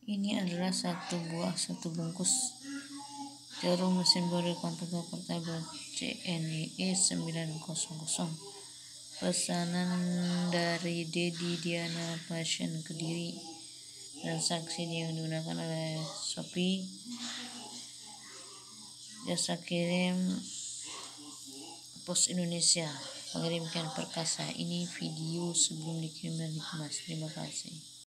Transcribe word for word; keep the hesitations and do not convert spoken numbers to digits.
Ini adalah satu buah satu bungkus jarum mesin boril kompakter portable C N Y E sembilan nol nol. Pesanan dari Dedi Diana Fashion Kediri. Transaksi yang digunakan oleh Shopee. Jasa kirim Pos Indonesia mengirimkan perkasa. Ini video sebelum dikirim dan dikemas. Terima kasih.